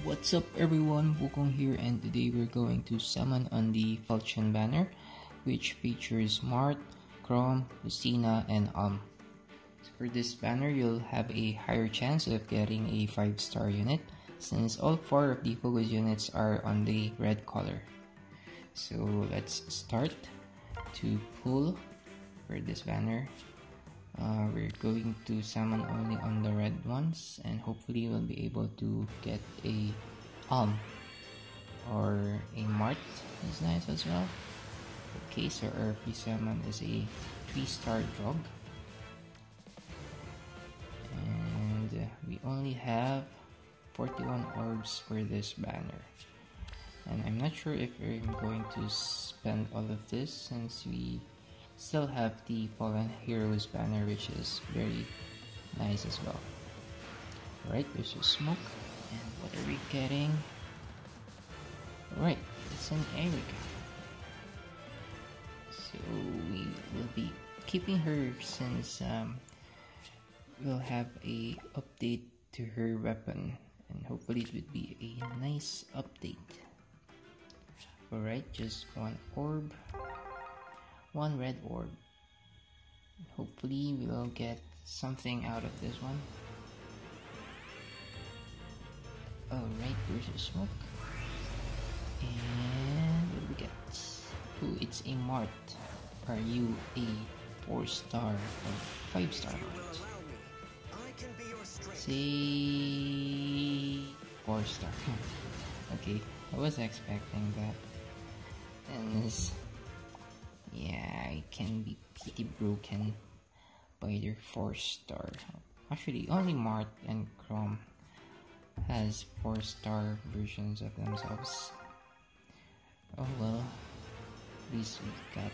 What's up everyone, Wukong here, and today we're going to summon on the Falchion banner, which features Mart, Chrom, Lucina, and So for this banner, you'll have a higher chance of getting a 5-star unit, since all 4 of the focus units are on the red color. So let's start to pull for this banner. We're going to summon only on the red ones, and hopefully we'll be able to get a or a Mart is nice as well. Okay, so our free summon is a 3-star Drog, and we only have 41 orbs for this banner, and I'm not sure if I'm going to spend all of this since we still have the Fallen Heroes banner, which is very nice as well. Alright, there's a smoke, and what are we getting? Alright, it's an Erica. So we will be keeping her since we'll have a update to her weapon, and hopefully it would be a nice update. Alright, just 1 orb. 1 red orb. Hopefully we'll get something out of this one. Alright, there's a smoke. And what do we get? Oh, it's a Mart. Are you a 4-star or 5-star Mart? Say 4-star. Okay, I was expecting that. And this, yeah, I can be pretty broken by their 4-star. Actually, only Mart and Chrom has 4-star versions of themselves. Oh well, at least we got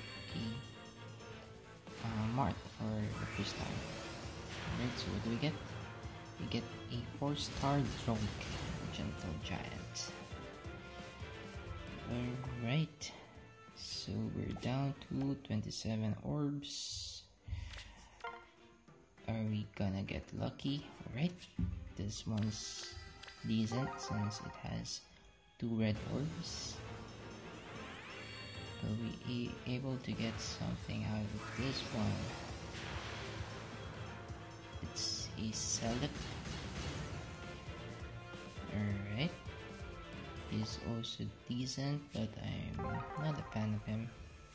a Mart for the first time. Alright, so what do we get? We get a 4-star Drog, Gentle Giant. Alright. So we're down to 27 orbs. Are we gonna get lucky? Alright, this one's decent since it has 2 red orbs. Will we be able to get something out of this one? It's a Selip. Alright. He's also decent, but I'm not a fan of him.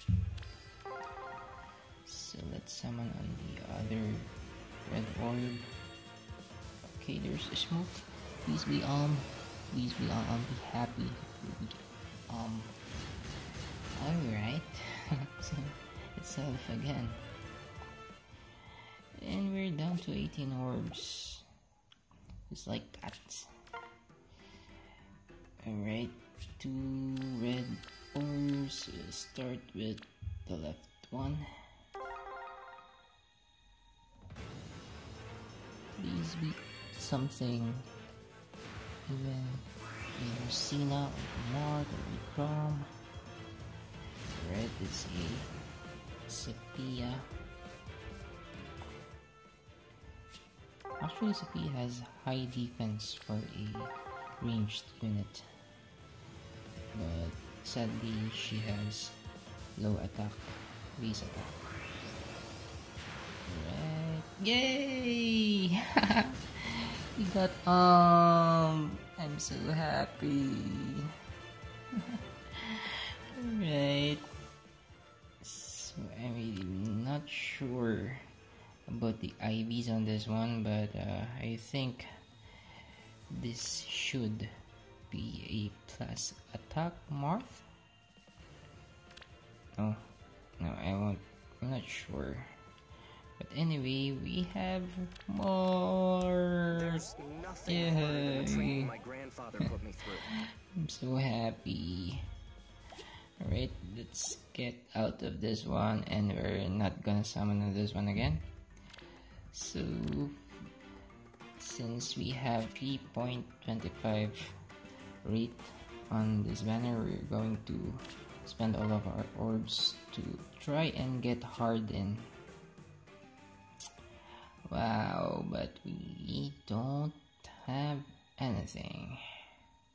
So let's summon on the other red orb. Okay, there's a smoke. Please be please be be happy. Alright. So it's Self again. And we're down to 18 orbs. Just like that. Alright, 2 red orbs. We'll start with the left one. Please be something. Even a Lucina or Mart or a Chrom. Alright, it's a Sophia. Actually, Sophia has high defense for a ranged unit, but sadly she has low attack, base attack. Alright, yay! We got I'm so happy. Alright, so I'm really not sure about the IVs on this one, but I think this should be a plus attack Marth. No, I won't. I'm not sure. But anyway, we have more. There's nothing harder than the training my grandfather put me through. I'm so happy. Alright, let's get out of this one, and we're not gonna summon on this one again. So since we have 3.25 rate on this banner, we're going to spend all of our orbs to try and get Harden. Wow, but we don't have anything.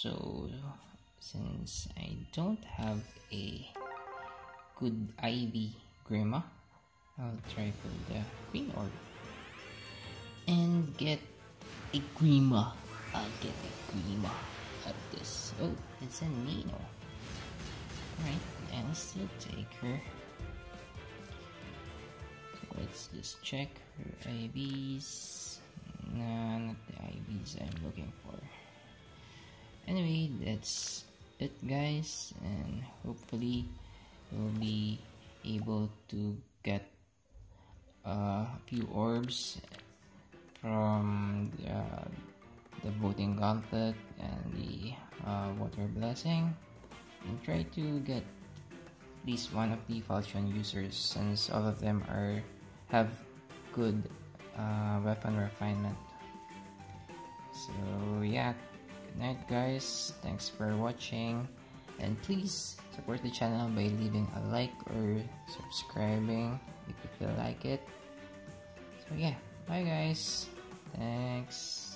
So since I don't have a good IV Grima, I'll try for the Green Orb and get a Grima. I'll get a Grima out of this. Oh, it's a Nino. Alright, and I'll still take her. So let's just check her IVs. Nah, not the IVs I'm looking for. Anyway, that's it guys, and hopefully we'll be able to get a few orbs from the voting gauntlet and the water blessing, and try to get at least one of the falchion users, since all of them have good weapon refinement. So yeah, good night guys, thanks for watching, and please support the channel by leaving a like or subscribing if you feel like it. So yeah, bye guys, thanks.